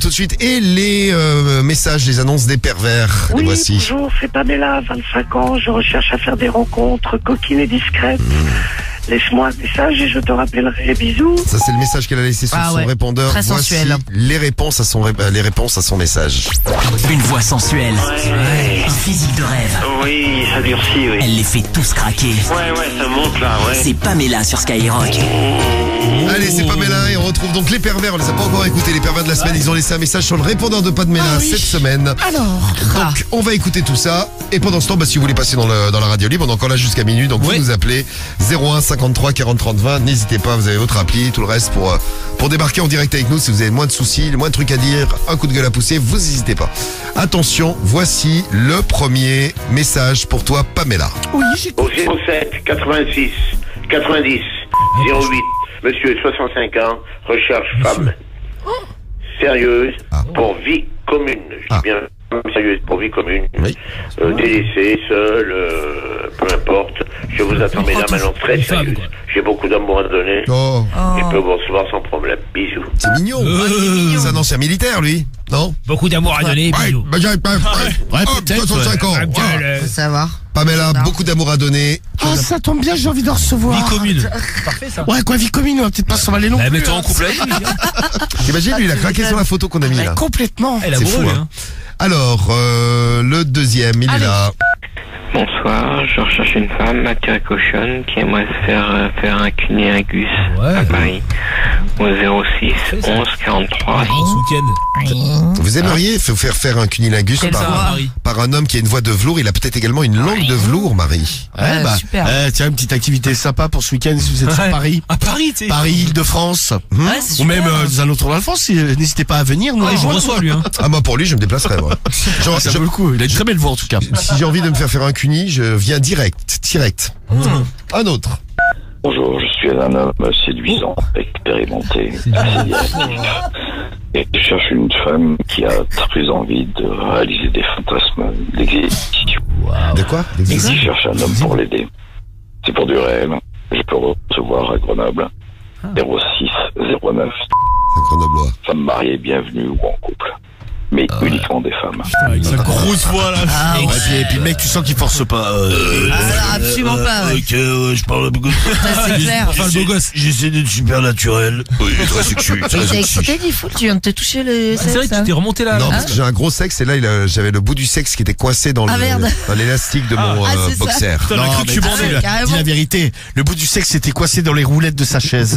de suite. Et les messages, les annonces des pervers. Oui, les voici. bonjour, c'est Pamela, 25 ans, je recherche à faire des rencontres coquines et discrètes. Laisse-moi un message et je te rappellerai. Bisous. Ça, c'est le message qu'elle a laissé sur son répondeur. Très Voici sensuel. les réponses à son message. Une voix sensuelle, Ouais. un physique de rêve. Oui, ça durcit, oui. Elle les fait tous craquer. Ouais, ça monte là, ouais. C'est Pamela sur Skyrock. Allez, c'est Pamela et on retrouve donc les pervers. On les a pas encore écoutés, les pervers de la semaine. Ils ont laissé un message sur le répondeur de Pamela cette semaine. Alors. Donc, on va écouter tout ça. Et pendant ce temps, si vous voulez passer dans la radio libre, on est encore là jusqu'à minuit. Donc, vous nous appelez 01 53 40 30 20. N'hésitez pas, vous avez votre appli, tout le reste pour débarquer en direct avec nous. Si vous avez moins de soucis, moins de trucs à dire, un coup de gueule à pousser, vous n'hésitez pas. Attention, voici le premier message pour toi, Pamela. Oui, Au 07 86 90 08. Monsieur 65 ans, recherche femme sérieuse pour vie commune. Je dis bien sérieuse pour vie commune. Oui. Délaissée, seule, peu importe. Je vous attends, mesdames, maintenant très sérieuse. J'ai beaucoup d'amour à donner. Oh, Je peux vous recevoir sans problème. Bisous. c'est mignon. C'est un ancien militaire, lui. Non? Beaucoup d'amour à donner, bisous. Peut-être. 65 ans. faut savoir. Pamela, Non. beaucoup d'amour à donner. Oh, ça tombe bien, j'ai envie de recevoir. Vie commune. Parfait ça. Ouais, quoi, vie commune, on va peut-être pas s'en aller non plus. Mets-toi en couple avec lui. T'imagines, lui, il a craqué sur la photo qu'on a mis là. Complètement. Elle a C'est beau, fou, hein. Alors, le deuxième, il est là. Bonsoir, je recherche une femme, attirée cochonne, qui aimerait se faire un cunilingus à Paris, au 06 11 43. Ce week-end. Vous aimeriez faire un cunilingus Quelle voix par un homme qui a une voix de velours. Il a peut-être également une langue de velours, Marie. Ouais, super. tiens, une petite activité sympa pour ce week-end si vous êtes sur Paris. À Paris, tu sais. Paris, Île-de-France. Ouais, c'est Ou même super. dans un autre endroit de France, n'hésitez pas à venir. Nous Ouais, je rejoindre. reçois lui. Hein. Ah, moi, pour lui, je me déplacerai, moi. Ça vaut le coup. Il a une très belle voix en tout cas. Si j'ai envie de me faire un cuni, je viens direct. Un autre. Bonjour, je suis un homme séduisant, expérimenté, assez directif. Et je cherche une femme qui a très envie de réaliser des fantasmes d'exécution. De quoi? Et qui cherche un homme pour l'aider. C'est pour du réel. Je peux recevoir à Grenoble. 06 09. C'est un grenoblois. Femme mariée, bienvenue ou en couple. Mais uniquement des femmes. Avec sa grosse voix là. Ah ouais. Et puis mec, tu sens qu'il force pas. Absolument pas. Ouais. Je parle beaucoup. Ça, c'est clair. Enfin le beau gosse. J'essaie d'être super naturel. Oui, très sexy. Mais t'as excité, dit fou, tu viens de te toucher le C'est vrai sexe. que tu t'es remonté là. Non, parce que j'ai un gros sexe et là, j'avais le bout du sexe qui était coincé dans Ah, merde. l'élastique de mon c'est ça. boxer. Putain, on a cru que tu mais bandais dis- là. carrément. dis la vérité. Le bout du sexe était coincé dans les roulettes de sa chaise.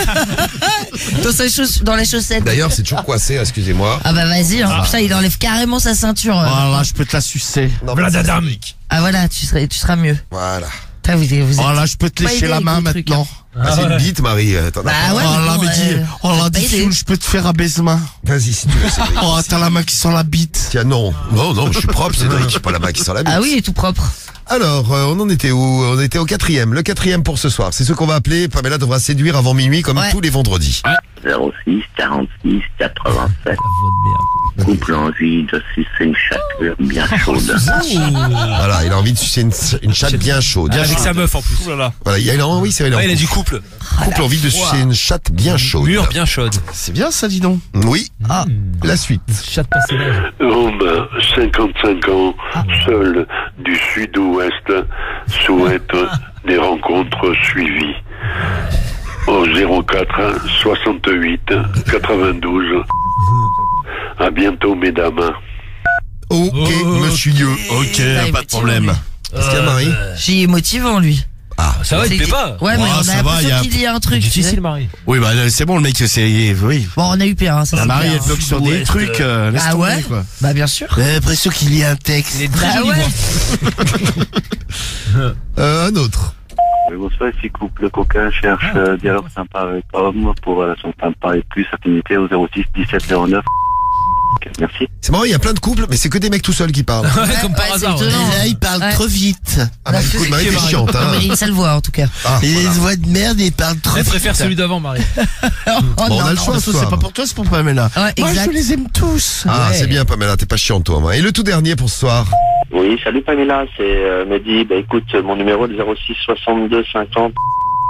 Dans les chaussettes. D'ailleurs, c'est toujours coincé, excusez-moi. Ah bah vas-y, hein. Putain, il enlève carrément sa ceinture. Voilà, je peux te la sucer. Non, mais ça, Bladadam. Ah voilà, tu seras mieux. Voilà. Putain, vous êtes Voilà, je peux te pas lécher aidé la avec main vos trucs, maintenant. Ah, c'est une bite, Marie. T'en as Bah pas. ouais, Oh mais là, bon, mais dis, oh là, pas dis, aidé. Fioul, je peux te faire un baisement. Vas-y, si tu veux, Cédric. Oh, t'as la main qui sent la bite. Tiens, non, je suis propre, Cédric. J'ai pas la main qui sent la bite. Ah oui, il est tout propre. Alors, on en était où? On était au quatrième. Le quatrième pour ce soir. C'est ce qu'on va appeler. Pamela devra séduire avant minuit, comme Ouais. tous les vendredis. 06 46 87. Couple envie de sucer une chatte bien chaude. Voilà, il a envie de sucer une chatte bien chaude. Avec sa meuf en plus. Voilà. Voilà, oui, c'est vrai. Ouais, il a du couple. Couple a envie de sucer une chatte bien chaude. Mûre bien chaude. C'est bien ça, dis donc. Oui. La suite. Chat de passé l'âge. Homme, 55 ans, seul du sud-ouest, souhaite des rencontres suivies. Au 04 68 92. À bientôt, mesdames. Ok, monsieur. Ok, Ouais, pas de problème. Est-ce qu'il y a Marie? J'ai motivant, lui. Ça va, il te plaît pas. Ouais, mais Oh, on ça a va, l'impression y a- qu'il y a un truc. tu sais. Difficile, Marie. Oui, bah c'est bon, le mec, c'est. Oui. Bon, on a eu pire, hein, ça La c'est Marie, clair. elle bloque sur des trucs. Laisse Ah tomber, ouais quoi. Bah bien sûr. J'ai l'impression qu'il y a un texte. Il est très Bah joli, ouais. voix. Un autre. Bonsoir, ici couple coquin cherche dialogue sympa avec homme pour son sympa et plus affinité au 06 17 09. Merci. C'est marrant, il y a plein de couples, mais c'est que des mecs tout seuls qui parlent. Ouais, comme par Ouais, hasard. c'est ouais. étonnant. Là, il parle Ouais. trop vite. Ah bah écoute, Marie, t'es chiante, Non, hein. mais il a une sale voix en tout cas. Ah, Et voilà. les voix de merde, il parle trop Elle vite. préfère celui d'avant, Marie. Oh, Bon, on non, a le non. choix ce C'est soir. pas pour toi, c'est pour Pamela. Ouais, Moi, exact. je les aime tous. Ah, Ouais. c'est bien, Pamela, t'es pas chiante, toi, moi. Et le tout dernier pour ce soir. Oui, salut Pamela, c'est Mehdi. Bah écoute, mon numéro est 06 62 50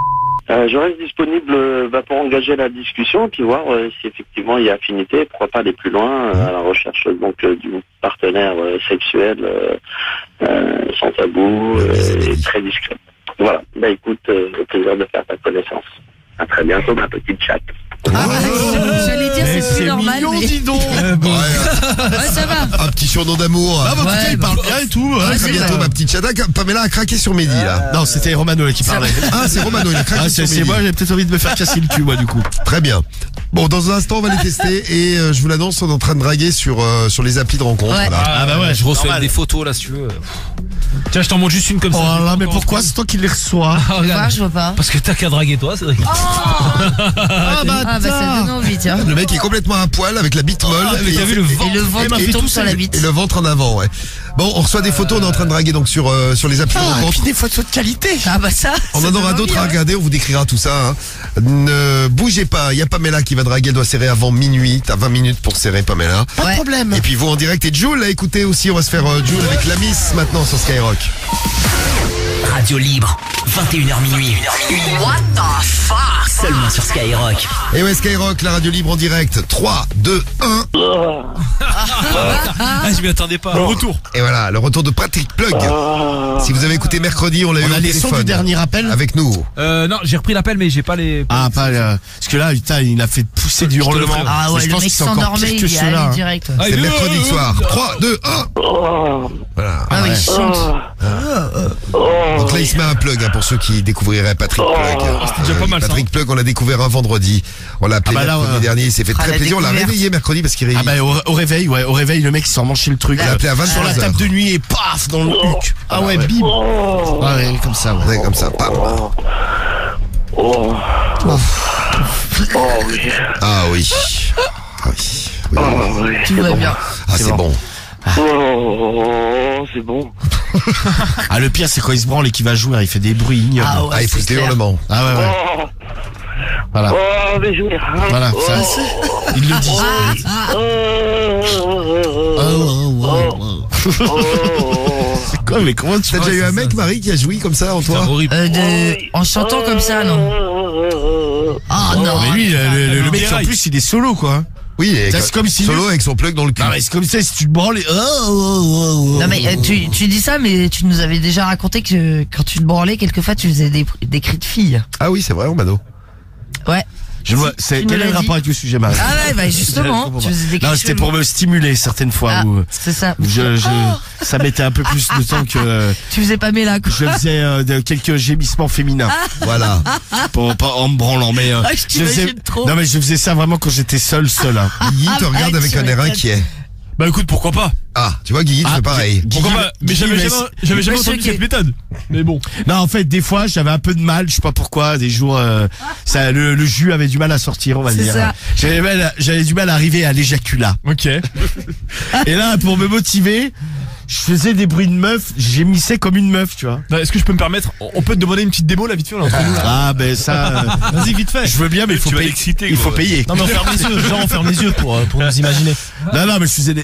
Je reste disponible pour engager la discussion, puis voir si effectivement il y a affinité, pourquoi pas aller plus loin à la recherche donc du partenaire sexuel sans tabou et très discret. Voilà. Bah écoute, au plaisir de faire ta connaissance. À très bientôt, ma petite chatte. J'allais dire c'est plus normal. mignon, Mais... dis donc. Ouais, ça va. Un petit surnom d'amour. Ah, bah, en tout cas, Ouais, il parle bien et tout. À hein. très bientôt, ma petite chata. Pamela a craqué sur Mehdi, là. Non, c'était Romano là, qui parlait. Ah, c'est Romano, il a craqué Ah, sur c'est Mehdi. moi, j'ai peut-être envie de me faire casser le cul, moi, du coup. Très bien. Bon, dans un instant, on va les tester et je vous l'annonce, on est en train de draguer sur les applis de rencontre. Ouais. Voilà. Ah, bah ouais, je reçois normal. des photos là si tu veux. Tiens, je t'en montre juste une comme ça. Oh là, mais pourquoi c'est toi qui les reçois? Ah, regarde. Je vois pas. Parce que t'as qu'à draguer toi, c'est vrai. Ah bah ça donne envie, tiens. Le mec est complètement à poil avec la bite molle. mais t'as vu le Et le ventre qui tombe sur la bite. Et le ventre en avant, ouais. Bon, on reçoit des photos, on est en train de draguer donc sur les applis de Ah, et rencontre. puis des photos de qualité. Ah bah ça. On en aura d'autres à regarder, on vous décrira tout ça. Hein. Ne bougez pas, il y a Pamela qui va draguer, elle doit serrer avant minuit. T'as 20 minutes pour serrer Pamela. Pas de problème. Et puis vous en direct et Jul, là écoutez aussi, on va se faire Jul avec la Miss maintenant sur Skyrock. Radio libre, 21h minuit. What the fuck? Seulement sur Skyrock. Et ouais, Skyrock, la radio libre en direct. 3, 2, 1. Ah, je m'y attendais pas. Retour. Et voilà, le retour de Patrick Plug. Si vous avez écouté mercredi, on l'a eu On au a les sons téléphone. du dernier appel. Avec nous. Non, j'ai repris l'appel mais j'ai pas les. Ah, pas parce que là, putain, il a fait pousser du hurlement. Ah ouais, je le pense mec que c'est encore s'endormait, pire que il est ceux-là. allé hein. direct. C'est le mercredi soir. 3, 2, 1. Voilà. Ah oui, il chante. Donc là, il se met un plug hein, pour ceux qui découvriraient Patrick Plug. C'était déjà pas mal, ça, Patrick Plug, on l'a découvert un vendredi. On l'a appelé Ah bah là, mercredi dernier. Il s'est fait Ah, très la plaisir. On l'a découverte. réveillé mercredi parce qu'il Ah bah au réveil, ouais, au réveil, le mec il s'en manchait le truc. Il a appelé à sur la 22 table heures. de nuit et paf dans le huc. Ah ouais, bim. Ah ouais, comme ça, ouais. Ouais, comme ça. Pam. Ah oui. Ah oui. Oui. Tout va bien. Ah, c'est bon. C'est bon. Ah, le pire, c'est quand il se branle et qu'il va jouer, il fait des bruits ignobles. Ah ouais, Ah, il c'est pousse des clair. hurlements. Ah ouais, ouais. Voilà. Oh, mais jouer. Voilà, ça, il le dit. C'est quoi, mais comment tu T'as déjà eu un mec, Marie, qui a joui comme ça en toi? Horrible. En chantant comme ça, non. Ah non. Mais lui, le mec, en déraille. plus, il est solo, quoi. Oui, et Ça, c'est comme si solo avec son plug dans le cul. Non, mais c'est comme ça, si tu te branles et... Non mais tu dis ça, mais tu nous avais déjà raconté que quand tu te branlais, quelquefois tu faisais des cris de filles. Ah oui, c'est vrai, Romano. Ouais. Je vois, c'est, tu me quel est le l'as rapport dit. avec le sujet, Marie? Ah ouais, bah justement, tu faisais des cris Non, de c'était pour me stimuler certaines fois Ah, où c'est ça. ça mettait un peu plus de temps que Tu faisais pas Mela, quoi. je faisais quelques gémissements féminins Voilà. pas en me branlant, mais Ah, je t'imagine trop. non mais je faisais ça vraiment quand j'étais seul. Hein. Guigui te regarde bah, avec tu un air m'étonnes. inquiet. Bah écoute, pourquoi pas? Ah, tu vois, Guigui, tu fais pareil. Pourquoi pas? Mais j'avais Guigui, jamais Mais entendu ce qui est- cette méthode. Mais bon. Non, en fait, des fois, j'avais un peu de mal, je sais pas pourquoi, des jours, ça, le jus avait du mal à sortir, on va C'est dire. ça. J'avais du mal à arriver à l'éjaculat. Ok. Et là, pour me motiver, je faisais des bruits de meuf, j'émissais comme une meuf, tu vois. Bah, est-ce que je peux me permettre? On peut te demander une petite démo là, vite fait, là, entre nous, là. Ah, ben ça, Vas-y, vite fait. je veux bien, mais il faut Tu vas payer. l'exciter, Il faut gros. payer. Non, mais on ferme les yeux. Genre, on ferme les yeux pour nous imaginer. Non, mais je faisais des...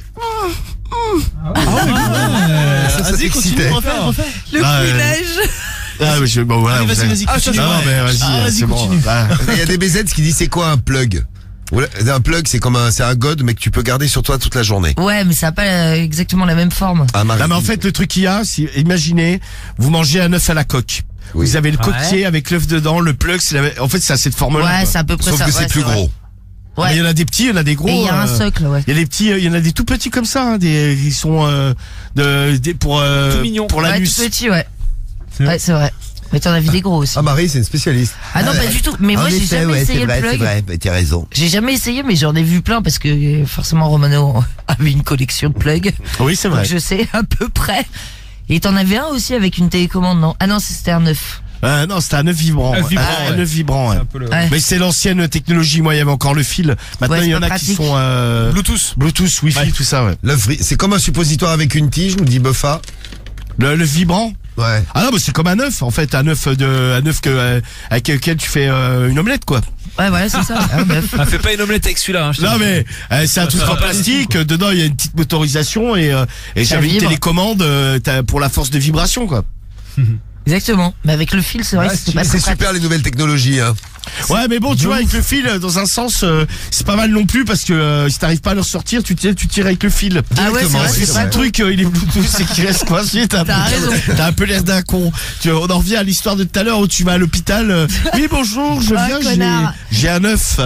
Ça t'excitait. Le Ah, couinage. Ah, mais bon, voilà. Allez, vas-y, vous vas-y, avez- continue. Non, mais vas-y, Ah, vas-y, c'est bon. continue. Ah. Il y a des BZ qui disent c'est quoi un plug? Voilà, un plug, c'est comme c'est un god, mais que tu peux garder sur toi toute la journée. Ouais, mais ça a pas exactement la même forme. Ah, Marie. Non, mais en fait, le truc qu'il y a, imaginez, vous mangez un œuf à la coque. Oui. Vous avez le coquetier avec l'œuf dedans, le plug, en fait, c'est cette forme-là. Ouais, quoi. c'est à peu près Sauf ça. que c'est ouais, plus vrai. gros. Mais il y en a des petits, il y en a des gros. Et il y a un socle, ouais. Il y a des petits, il y en a des tout petits comme ça, hein, ils sont pour Tout mignons. pour Ouais, l'anus. tout petit, ouais. Ouais, c'est vrai. Mais t'en as vu des gros aussi. Ah, Marie, c'est une spécialiste. Ah non, pas du tout. Mais moi, j'ai jamais essayé le plug. mais t'as raison. J'ai jamais essayé, mais j'en ai vu plein parce que forcément Romano avait une collection de plugs. Oui, c'est vrai. Donc je sais à peu près. Et t'en avais un aussi avec une télécommande, non? Ah non, c'était un œuf. Non, c'était un œuf vibrant. Œuf vibrant, Un ouais. œuf vibrant. Ouais. Un peu le- Ouais. Mais c'est l'ancienne technologie. Moi, il y avait encore le fil. Maintenant, Ouais, il y c'est en pas a qui pratique. sont Bluetooth. Wi-Fi, Ouais. tout ça. Ouais. C'est comme un suppositoire avec une tige, nous dit Buffa. Le vibrant. Ouais. Ah non, mais c'est comme un œuf en fait, un œuf avec lequel tu fais une omelette quoi. Ouais, voilà, c'est ça. Un œuf. Ah, fais pas une omelette avec celui-là, hein, je te Non dis. mais c'est un truc en plastique. Dedans il y a une petite motorisation et j'avais une vibre. télécommande pour la force de vibration quoi. Exactement. Mais avec le fil, c'est vrai que c'est pas C'est très super les nouvelles technologies. Hein. Ouais, mais bon, tu vois, avec le fil, dans un sens, c'est pas mal non plus parce que si t'arrives pas à le ressortir, tu tires avec le fil. Ah ouais, c'est vrai, C'est c'est ça vrai. le truc, il est Bluetooth, c'est qu'il reste coincé. T'as un peu l'air d'un con. On en revient à l'histoire de tout à l'heure où tu vas à l'hôpital. Oui, bonjour, je viens, j'ai un œuf.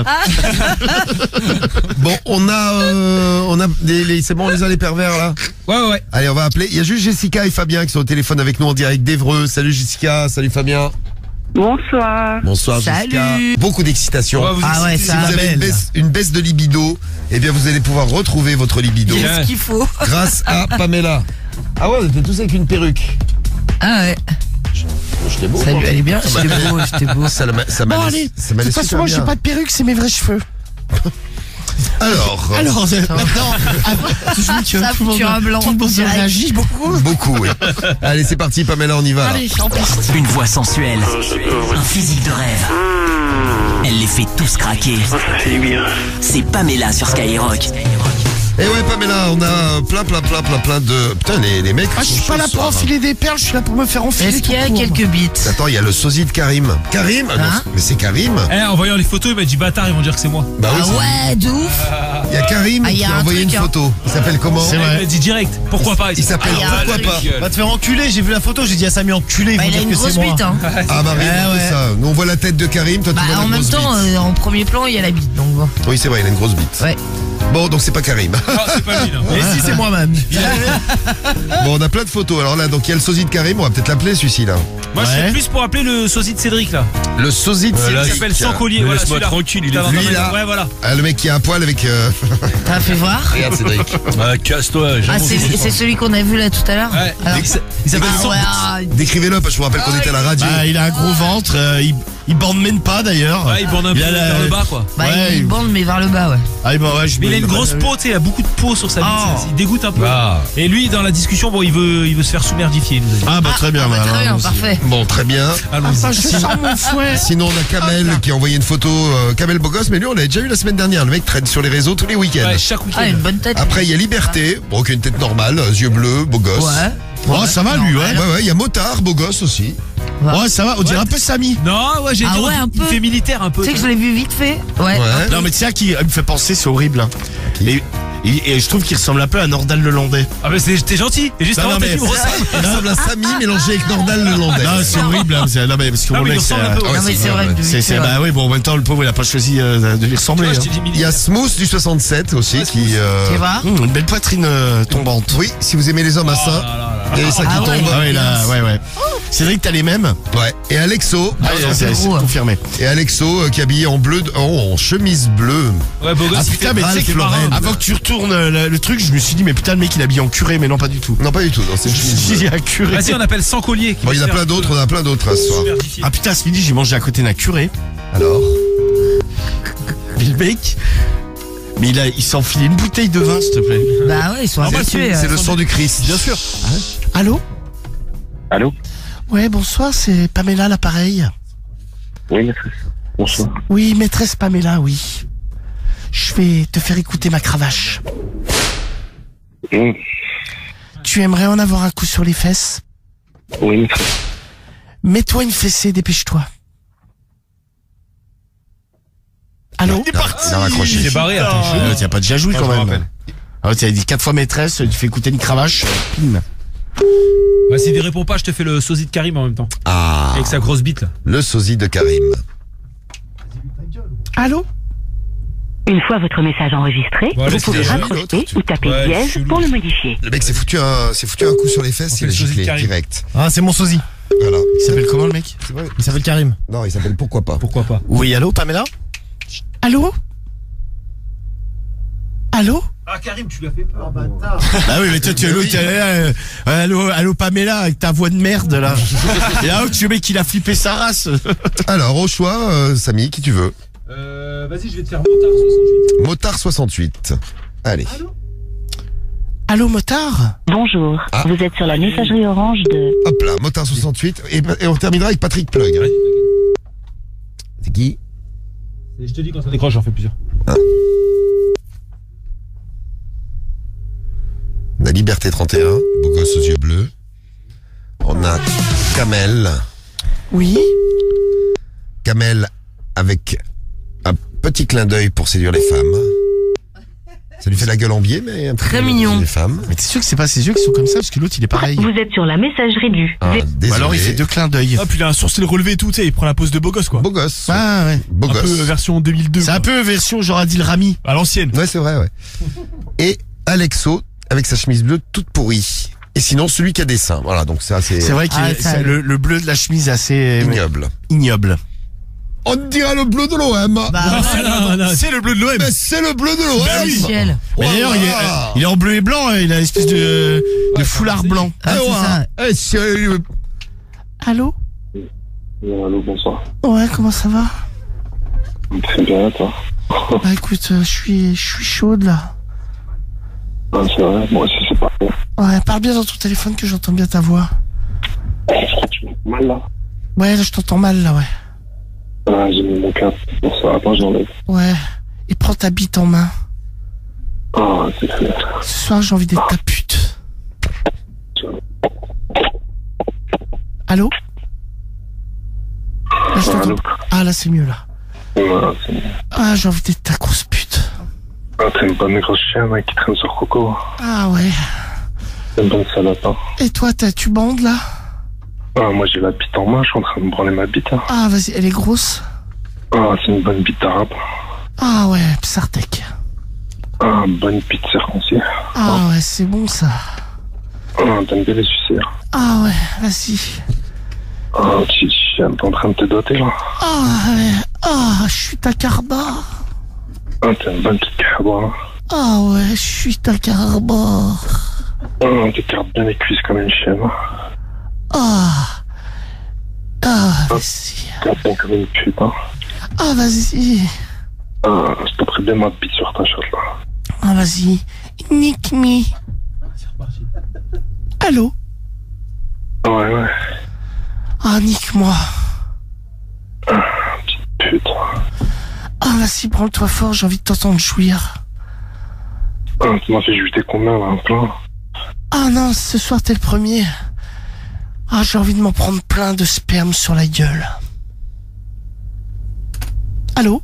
Bon, on a c'est bon, on les a les pervers là. Ouais. Allez, on va appeler. Il y a juste Jessica et Fabien qui sont au téléphone avec nous en direct d'Evreux. Salut Jessica, salut Fabien. Bonsoir. Bonsoir Salut. Jessica. Beaucoup d'excitation. ouais, Si ça vous avez une baisse de libido, eh bien vous allez pouvoir retrouver votre libido Il y a ce qu'il faut. grâce à Pamela. Ah ouais, on était tous avec une perruque. Ah ouais. J'étais beau. Ça lui allait bien. J'étais beau. Ça m'a Bon, allez, ça de m'a toute laissé façon, moi, j'ai pas de perruque, c'est mes vrais cheveux. Alors, maintenant, Ça foutu un blanc. tout le monde direct. réagit beaucoup. beaucoup, oui. Allez, c'est parti, Pamela, on y va. Allez, en piste. Une voix sensuelle, un physique de rêve. Elle les fait tous craquer. Ça fait du bien. C'est Pamela sur Skyrock. Et ouais, Pamela, on a plein de... Putain, les mecs... Ah, je suis pas là pour enfiler des perles, je suis là pour me faire enfiler. Est-ce qu'il y a tout court. quelques bits? Attends, il y a le sosie de Karim. Karim non, Hein mais c'est Karim. En voyant les photos, il m'a dit bâtard, ils vont dire que c'est moi. Bah oui, Ah ouais, de ouf. il y a Karim Ah, il y qui a a un envoyé truc, une hein. photo. Il s'appelle comment? C'est Il vrai. m'a dit direct. Pourquoi pas? Il s'appelle Ah, il y a un Pourquoi truc. pas? Gueule. Va te faire enculer, j'ai vu la photo, j'ai dit à Samy enculé, Bah, ils il a vont une dire que grosse c'est moi. bite, hein. Ah bah oui, Ouais. c'est ça. Nous on voit la tête de Karim, toi tu Bah, vois la en même grosse temps, bite. en premier plan, il y a la bite, donc bon. Oui, c'est vrai, il a une grosse bite. Ouais. Bon, donc c'est pas Karim. Ah, c'est pas lui, là. Et si c'est moi-même. Bon, on a plein de photos. Alors là, donc il y a le sosie de Karim, on va peut-être l'appeler celui-ci là. Moi, je Ouais. suis plus pour appeler le sosie de Cédric, là. Le sosie de Il Cédric. s'appelle Sans Collier. Voilà, laisse-moi celui-là. tranquille, il est T'as dans lui, ta là. maison. Ouais, voilà. Ah, le mec qui a un poil avec... T'as fait voir? Regarde Cédric. Ah, casse-toi, Ah, j'avoue. c'est celui qu'on a vu là tout à l'heure? Ouais. Alors, Il s'appelle ah ouais, ah, Décrivez-le, parce que je vous rappelle qu'on était à la radio. Bah, il a un gros ventre, il bande même pas d'ailleurs. Ouais, il bande un peu Il a la- vers le bas, quoi. bah, Ouais. il bande mais vers le bas, ouais. Ah, bah, ouais, Mais il a une grosse peau, tu sais, il a beaucoup de peau sur sa bite. Oh. Il dégoûte un peu. Ah. Et lui, dans la discussion, bon, il veut se faire sous-merdifier, il nous a dit. Ah, bah, très bien, Ah, bah, bah, très alors, bien, allons-y. parfait. Bon, très bien. Allons-y. Je sens mon fouet. Sinon, on a Kamel qui a envoyé une photo. Kamel beau gosse, mais lui, on l'avait déjà eu la semaine dernière. Le mec traîne sur les réseaux tous les week-ends. Ouais, chaque week-end. Ah, une bonne tête. Après, il y a Liberté, bon, qui a une tête normale, yeux bleus, beau gosse. Ouais. Oh, ça va, lui, ouais. Ouais, il y a Motard, beau gosse aussi. Ouais, ça va, on dirait un peu Samy. Non, ouais, j'ai Ah dit, ouais, un il peu. fait militaire un peu. Tu sais que je l'ai vu vite fait? Ouais. Ouais. Non, mais tu sais, qui me fait penser, c'est horrible. Hein. Et je trouve qu'il ressemble un peu à Nordal Lelandais. Ah, mais t'es gentil. Et juste Non, avant, non, t'as mais- dit, me ressemble. Il ressemble à Samy mélangé avec Nordal le Landais. Non, c'est horrible. Hein. Non, mais parce que Non, mon mais il mec, ressemble un peu. Ah ouais, Non, mais c'est vrai. que c'est, ouais. bah oui, bon, en même temps, le pauvre, il a pas choisi de lui ressembler. Ouais, je Hein. t'ai dit Il y a militaire. Smooth du 67 aussi qui... Tu vois? Une belle poitrine tombante. Oui, si vous aimez les hommes à Oh seins, là là là. il y a les seins qui Ah ouais. tombent. Ah ouais, là, ouais. Cédric, t'as les mêmes? Ouais. Et Alexo, Ah, c'est gros, hein. confirmé. qui est habillé en bleu, en chemise bleue. Ouais, beau gosse. Ah il putain, fait- mais tu sais Ralph que Lauren. avant que tu retournes le truc, je me suis dit, mais putain, le mec, il est habillé en curé, mais non, pas du tout. Non, pas du tout, non, c'est une Je me chemise suis dit, bleue. il y a un curé. Vas-y, on appelle Sans Collier. qui Bon, il y en a va plein se d'autres, on a plein d'autres à ce soir. superdifier. Ah putain, ce midi, j'ai mangé à côté d'un curé. Alors Mais le mec, mais il s'est enfilé une bouteille de vin, s'il te plaît. Bah ouais, ils sont habitués. C'est le sang du Christ. Bien sûr. Allô? Allô? Ouais, bonsoir, c'est Pamela, l'appareil. Oui, maîtresse. Bonsoir. Oui, maîtresse Pamela, oui. Je vais te faire écouter ma cravache. Mmh. Tu aimerais en avoir un coup sur les fesses? Oui, maîtresse. Mets-toi une fessée, dépêche-toi. Allô? Il a raccroché. Il s'est barré, attends. Il n'y a pas de jajoui Ah, quand je me même. rappelle. Ah, tu as dit 4 fois maîtresse, tu fais écouter une cravache. Pim. Bah, s'il ne répond pas, je te fais le sosie de Karim en même temps. Ah, Avec sa grosse bite, là. le sosie de Karim. Allô? Une fois votre message enregistré, Bon, vous laisse pouvez les gens, raccrocher l'autre, ou taper Ouais, dièse chelou. pour le modifier. Le mec s'est foutu un coup sur les fesses, On il fait a le sosie de giclé Karim. direct. Ah, c'est mon sosie. Voilà. Il s'appelle comment le mec? C'est vrai. Il s'appelle Karim. Non, il s'appelle Pourquoi pas. Pourquoi pas? Oui, allô, Pamela? Allô? Allô? Ah, Karim, tu lui as fait peur. Ah oui, mais toi, tu es l'autre, allô, Pamela, avec ta voix de merde, là. Et là, tu veux, mec, il a flippé sa race. Alors, au choix, Samy, qui tu veux? Vas-y, je vais te faire Motard 68. Motard 68. Allez. Allô, motard? Bonjour, Ah. vous êtes sur la messagerie orange de... Hop là, Motard 68. Et on terminera avec Patrick Plug. C'est qui? Je te dis quand ça décroche, j'en fais plusieurs. On a Liberté 31, beau gosse aux yeux bleus. On a Kamel. Oui. Kamel avec un petit clin d'œil pour séduire les femmes. Ça lui fait la gueule en biais, mais un peu Très mignon. Les femmes. Mais t'es sûr que c'est pas ses yeux qui sont comme ça, parce que l'autre il est pareil. Vous êtes sur la messagerie du... Désolé. Alors il fait 2 clins d'œil. Ah, puis il a un sourcil relevé et tout, tu sais, il prend la pose de beau gosse, quoi. Beau gosse. Ah ouais. Beau Un gosse. peu version 2002. C'est un peu version genre Adil Rami. À l'ancienne. Ouais, c'est vrai, ouais. Et Alexo, avec sa chemise bleue toute pourrie. Et sinon, celui qui a des seins. Voilà, donc ça, c'est... C'est vrai que le bleu de la chemise est assez... Ignoble. On dirait le bleu de l'OM. C'est le bleu de l'OM. Mais c'est le bleu de l'OM. Bah oui. Mais d'ailleurs, il est en bleu et blanc, il a une espèce de foulard blanc. C'est ça. Allô? Allô, bonsoir. Ouais, comment ça va? Très bien, toi. Bah écoute, je suis chaude là. Ah, c'est vrai, moi aussi c'est pas bon. Ouais, parle bien dans ton téléphone que j'entends bien ta voix. Tu m'entends mal là? Ouais, là je t'entends mal là, ouais. Ah, j'ai mis mon casque pour ça, attends, j'enlève. Ouais, et prends ta bite en main. Ah, c'est fait. Ce soir j'ai envie d'être ta pute. Allô? Là, je t'entends. Ah là c'est mieux là. Ouais, c'est mieux. Ah, j'ai envie d'être ta grosse pute. Ah, t'es une bonne grosse chienne hein, qui traîne sur Coco. Ah ouais. T'es une bonne salope, hein. Et toi, tu bandes là? Ah, moi j'ai la bite en main, je suis en train de me branler ma bite. Hein. Ah vas-y, elle est grosse? Ah, c'est une bonne bite d'arabe. Ah ouais, Psartek. Ah, bonne bite circoncis. Ah ouais, c'est bon ça. Ah, t'aimes bien les sucer. Ah ouais, vas-y. Ah, t'es en train de te doter là. Ah ouais, ah, je suis ta carba. Ah, t'es une bonne petite carbo. Ah ouais, je suis ta carba. Ah, t'écartes bien les cuisses comme une chienne. Ah. Ah, vas-y. T'es bien comme une pute, hein. Ah, vas-y. Ah, je t'apprends bien ma bite sur ta chatte là. Ah, vas-y. Nick me. Allô? Ouais. Ah, nique-moi. Ah, petite pute. Ah, vas-y, branle-toi fort, j'ai envie de t'entendre jouir. Ah, tu m'as fait jeter combien là, un plein? Ah non, ce soir t'es le premier. Ah, j'ai envie de m'en prendre plein de sperme sur la gueule. Allô?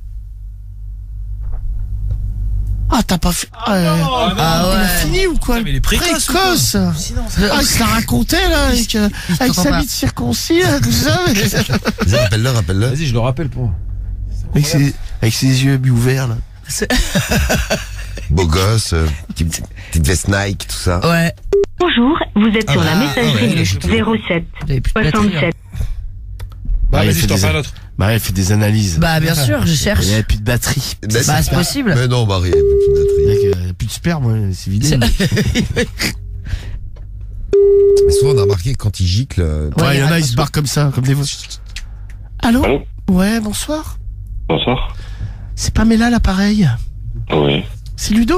Ah, t'as pas fait... ouais. Il a fini ou quoi? Mais il est précoce. Ah, il se la racontait là, avec sa bite circoncis, là, tout ça. Vas-y, rappelle-le. Vas-y, je le rappelle pour. Avec ses yeux mi-ouverts là. Beau gosse, petite veste Nike, tout ça. Ouais. Bonjour, vous êtes sur la messagerie ouais, 07 67. Bah, vas-y, je t'en fais un autre. Bah, elle fait des analyses. Bah bien sûr, je cherche. Il n'y a plus de batterie. Bah c'est possible. Mais non, Marie, il n'y a plus de batterie. Mec, il n'y a plus de sperme, c'est vidé. Mais souvent, on a remarqué que quand il gicle... Ouais, il y en a, ils se barrent comme ça, comme des veaux. Allô? Allô? Ouais, bonsoir. Bonsoir. C'est Pamela l'appareil. Oui. C'est Ludo?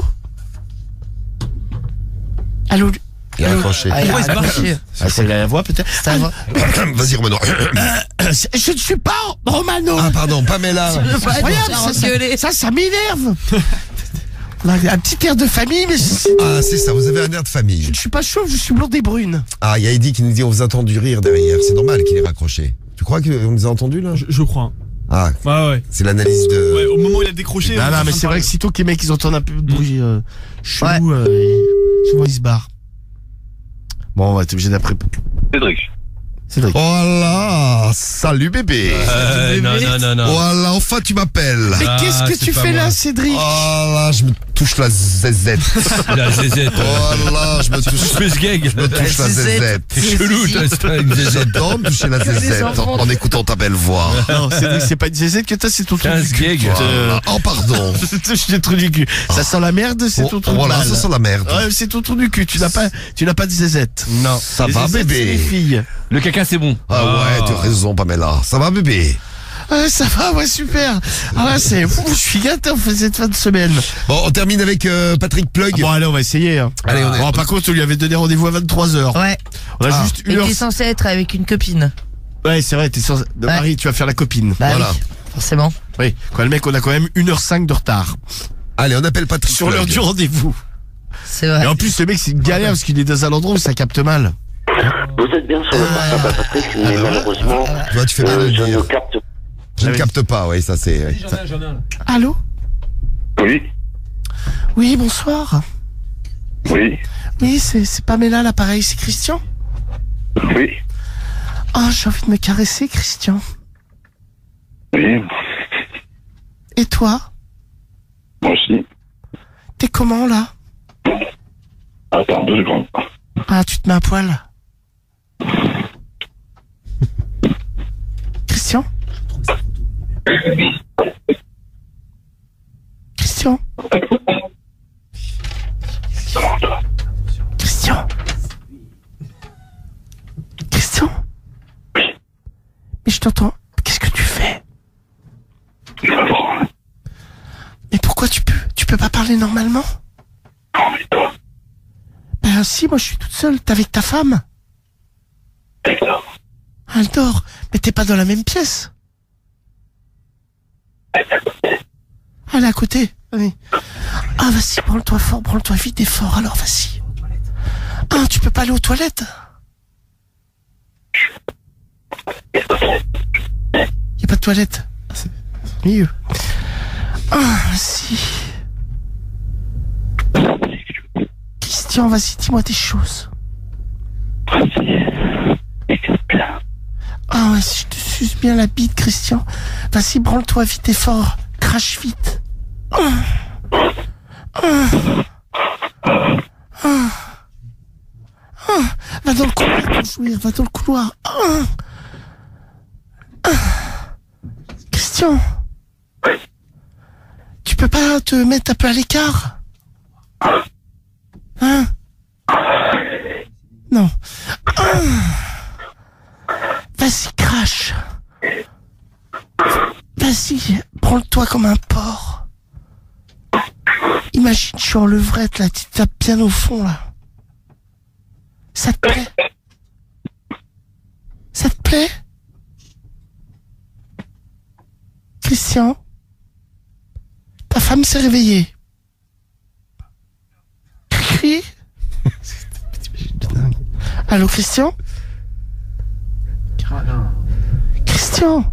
Allô? Il a raccroché. Pourquoi il se barre? Ah, c'est la voix peut-être? Vas-y, Romano. Je ne suis pas Romano. Ah, pardon, Pamela. Incroyable, ça m'énerve. On a un petit air de famille, mais Ah, c'est ça, vous avez un air de famille. je ne suis pas chauve, je suis blonde et brune. Ah, il y a Eddie qui nous dit on vous a entendu rire derrière. C'est normal qu'il ait raccroché. Tu crois qu'on nous a entendu là? Je crois. Ah, Ouais. c'est l'analyse de... Ouais, au moment où il a décroché. Non, mais c'est vrai que sitôt que les mecs ils entendent un peu de bruit chelou, souvent ils se barrent. Bon, on va être obligé d'après. Cédric. Oh là, salut bébé. Non. Oh là, enfin tu m'appelles. Mais qu'est-ce que tu fais là, Cédric? Oh là, je me touche la zézette. La zézette. Oh là, je me touche... Espèce gag. Je me touche la zézette. T'es chelou, toi, une zézette. J'adore me toucher la zézette en écoutant ta belle voix. Non, Cédric, c'est pas une zézette que t'as, c'est ton trou du cul. gag. Oh, pardon. Je te trou du cul. Ça sent la merde, c'est ton trou du cul. Voilà, ça sent la merde. Ouais, c'est ton trou du cul. Tu n'as pas de zézette. Non. Ça Les va, zézettes, bébé? c'est les filles. Le caca, c'est bon. Ah ouais, tu as raison, Pamela. Ça va, bébé? Ouais, ça va, ouais, super. Ah ouais, je suis gâté, on fait cette fin de semaine. Bon, on termine avec Patrick Plug. Bon, allez, on va essayer. Hein. Allez, Bon, par contre, on lui avait donné rendez-vous à 23h. Ouais. On a juste Mais une heure. t'es censé être avec une copine. Ouais, c'est vrai, t'es censé. Marie, tu vas faire la copine. Bah Voilà. oui, forcément. Oui. Quoi, le mec, on a quand même 1h05 de retard. Allez, on appelle Patrick Sur Plug. l'heure du rendez-vous. C'est vrai. Et en plus, le mec, c'est une galère parce qu'il est dans un endroit où ça capte mal. Vous êtes bien sur le portable, Patrick, mais malheureusement, Tu vois, tu fais bien de le je dire. ne capte. Je ne capte pas, oui, ça c'est... oui. J'en ai un. Allô? Oui, Oui, bonsoir. oui, Oui, c'est Pamela, l'appareil, c'est Christian? oui, Oh, j'ai envie de me caresser, Christian. oui, Et toi? moi aussi. T'es comment, là? Attends 2 secondes. Ah, tu te mets à poil. Christian? Christian? Christian? Christian? Mais je t'entends. Qu'est-ce que tu fais? Mais pourquoi tu peux pas parler normalement? Non, mais toi, Ben si, moi je suis toute seule. T'es avec ta femme? elle dort. Elle dort. Mais t'es pas dans la même pièce. Elle est à côté. Oui. Ah, vas-y, branle-toi fort, branle-toi vite et fort, alors vas-y. Ah, tu peux pas aller aux toilettes? Y'a pas de toilette. Ah, c'est mieux. Ah, vas-y. Christian, vas-y, dis-moi des choses. Ah, ouais, si je te suce bien la bite, Christian. Vas-y, branle-toi vite et fort. Crache vite. Va dans le couloir pour jouir, va dans le couloir. Christian, tu peux pas te mettre un peu à l'écart? Hein? Non. Vas-y, crache. Vas-y, branle-toi comme un porc. Imagine, je suis en levrette, là, tu tapes bien au fond, là. Ça te plaît? Ça te plaît? Christian? Ta femme s'est réveillée. Oui? Allô, Christian? Christian?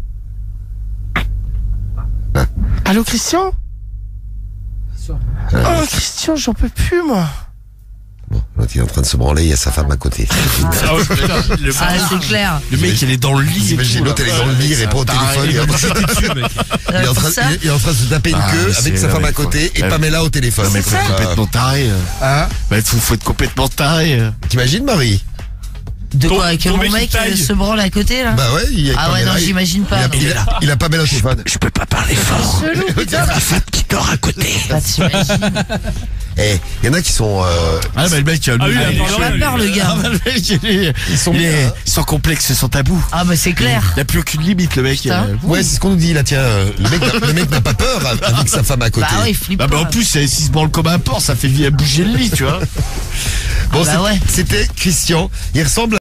Allô, Christian? Oh, Christian, j'en peux plus, moi. Bon, l'autre il est en train de se branler, il y a sa femme à côté. Ah, c'est clair. Le mec, il est dans le lit. Imagine, l'autre, elle est dans le lit, il répond au téléphone. Il est en train de se taper une queue avec sa femme à côté et Pamela au téléphone. Mais faut être complètement taré. Hein? Bah, faut être complètement taré. T'imagines, Marie? De quoi? Que mon mec se branle à côté, là? Bah ouais, il y a Ah ouais, Pamela, non, j'imagine pas. il a Pamela au téléphone. Je peux pas parler fort. Chelou, putain. Ma femme qui dort à côté. Bah, t'imagines. Eh, il y en a qui sont... Ah, bah, le mec, il a peur, le gars. Ah, bah, le mec, ils sont sans complexe, sans tabou. Ah, bah, c'est clair. Il a plus aucune limite, le mec. Ouais, c'est ce qu'on nous dit, là, tiens. Le mec n'a pas peur avec sa femme à côté. Bah ouais, il flippe Bah, pas. en plus, s'il se branle comme un porc, ça fait bouger le lit, tu vois. Bon, Ah bah ouais. c'était Christian. Il ressemble